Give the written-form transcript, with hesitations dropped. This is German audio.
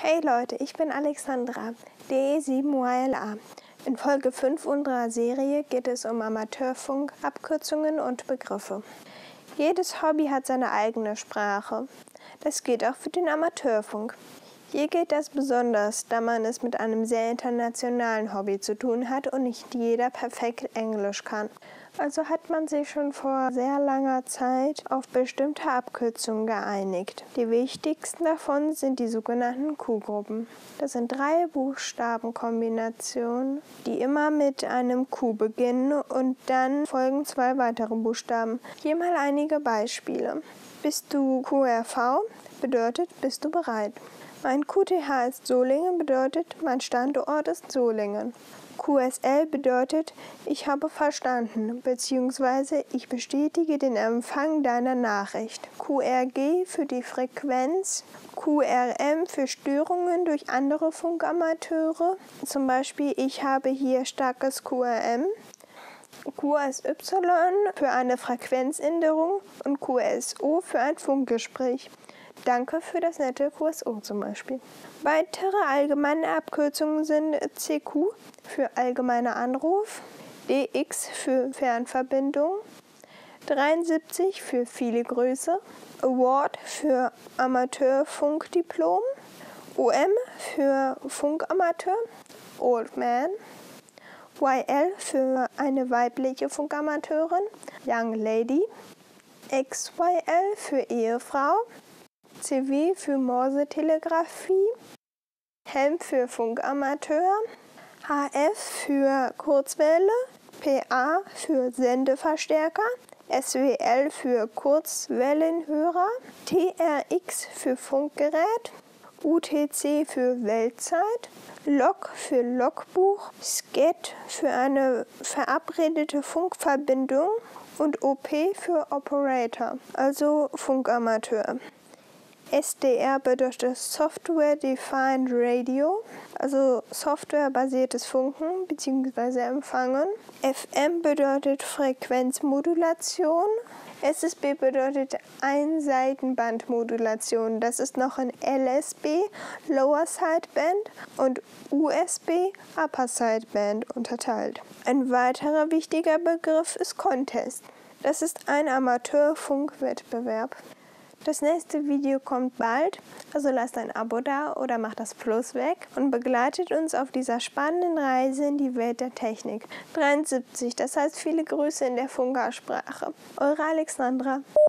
Hey Leute, ich bin Alexandra, DE7YLA. In Folge 5 unserer Serie geht es um Amateurfunk, Abkürzungen und Begriffe. Jedes Hobby hat seine eigene Sprache. Das gilt auch für den Amateurfunk. Hier gilt das besonders, da man es mit einem sehr internationalen Hobby zu tun hat und nicht jeder perfekt Englisch kann. Also hat man sich schon vor sehr langer Zeit auf bestimmte Abkürzungen geeinigt. Die wichtigsten davon sind die sogenannten Q-Gruppen. Das sind 3 Buchstabenkombinationen, die immer mit einem Q beginnen und dann folgen 2 weitere Buchstaben. Hier mal einige Beispiele. Bist du QRV? Bedeutet, bist du bereit. Mein QTH ist Solingen, bedeutet, mein Standort ist Solingen. QSL bedeutet, ich habe verstanden, bzw. ich bestätige den Empfang deiner Nachricht. QRG für die Frequenz, QRM für Störungen durch andere Funkamateure, zum Beispiel ich habe hier starkes QRM. QSY für eine Frequenzänderung und QSO für ein Funkgespräch. Danke für das nette QSO zum Beispiel. Weitere allgemeine Abkürzungen sind CQ für allgemeiner Anruf, DX für Fernverbindung, 73 für viele Grüße, Award für Amateurfunkdiplom, OM für Funkamateur, Old Man, YL für eine weibliche Funkamateurin, Young Lady, XYL für Ehefrau, CW für Morsetelegrafie, HEM für Funkamateur, HF für Kurzwelle, PA für Sendeverstärker, SWL für Kurzwellenhörer, TRX für Funkgerät, UTC für Weltzeit, LOG für Logbuch, SCAT für eine verabredete Funkverbindung und OP für Operator, also Funkamateur. SDR bedeutet Software Defined Radio, also softwarebasiertes Funken bzw. Empfangen. FM bedeutet Frequenzmodulation. SSB bedeutet Einseitenbandmodulation. Das ist noch in LSB, Lower Sideband, und USB, Upper Sideband unterteilt. Ein weiterer wichtiger Begriff ist Contest. Das ist ein Amateurfunkwettbewerb. Das nächste Video kommt bald, also lasst ein Abo da oder macht das Plus weg und begleitet uns auf dieser spannenden Reise in die Welt der Technik. 73, das heißt viele Grüße in der Funkersprache. Eure Alexandra.